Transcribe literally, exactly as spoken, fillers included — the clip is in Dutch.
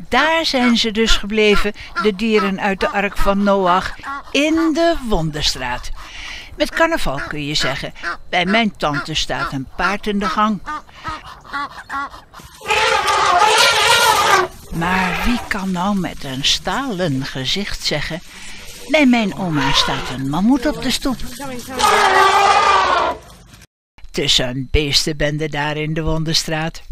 daar zijn ze dus gebleven, de dieren uit de ark van Noach, in de Wonderstraat. Met carnaval kun je zeggen, bij mijn tante staat een paard in de gang. Maar wie kan nou met een stalen gezicht zeggen, bij mijn oma staat een mammoet op de stoep. Het is een beestenbende daar in de Wonderstraat.